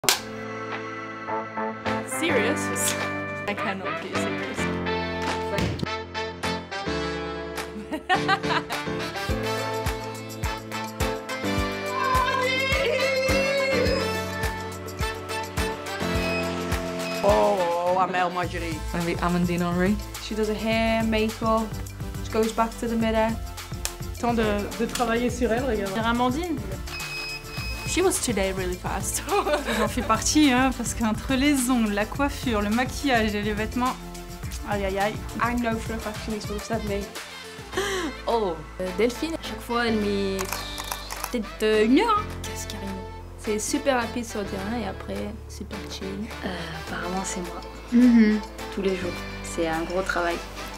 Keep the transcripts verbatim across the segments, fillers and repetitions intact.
Serious? I cannot be serious. Oh, Amel Marjorie. Maybe Amandine Henry. She does her hair, makeup, she goes back to the mirror. Temps de, de travailler sur elle, regarde. Amandine? She was today really fast. J'en fais partie, hein, parce qu'entre les ongles, la coiffure, le maquillage et les vêtements, aïe aïe aïe. I know for a fact Shanice would have said me. Oh, euh, Delphine, à chaque fois elle met peut-être euh, une heure. Hein. Qu'est-ce qui arrive? C'est super rapide sur le terrain et après super chill. Euh, apparemment c'est moi. Mm-hmm. Tous les jours. C'est un gros travail.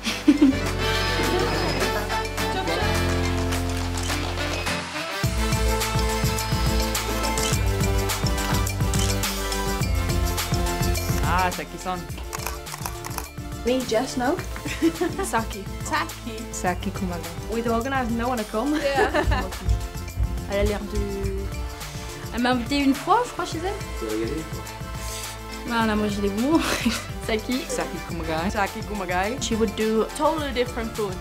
Ah, Saki-san. Me, Jess, no. Saki. Saki. Saki Kumagai. We'd organised no one to come. Yeah. Elle a l'air de... Elle m'a invité une fois, je crois, chez elle. Tu vas y aller? Voilà, moi j'ai les mots. Saki. Saki Kumagai. Saki Kumagai. She would do totally different food.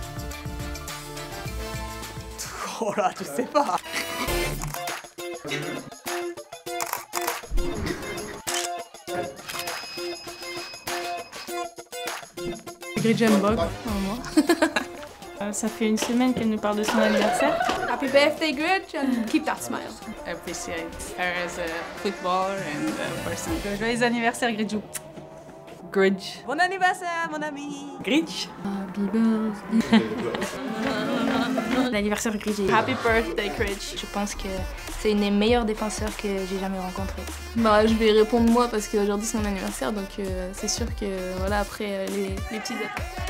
Oh là, je sais pas. Gridge and Bog, moi. euh, ça fait une semaine qu'elle nous parle de son anniversaire. Happy birthday, Gridge, and keep that smile. I appreciate her as a footballer and a person. Joyeux anniversaire, Gridjou. Gridge. Bon anniversaire, mon ami. Gridge. Happy birthday. L'anniversaire Gridge. Happy birthday, Gridge. Je pense que c'est une des meilleures défenseurs que j'ai jamais rencontrées. Bah, je vais répondre moi parce qu'aujourd'hui c'est mon anniversaire, donc euh, c'est sûr que voilà, après euh, les, les petits...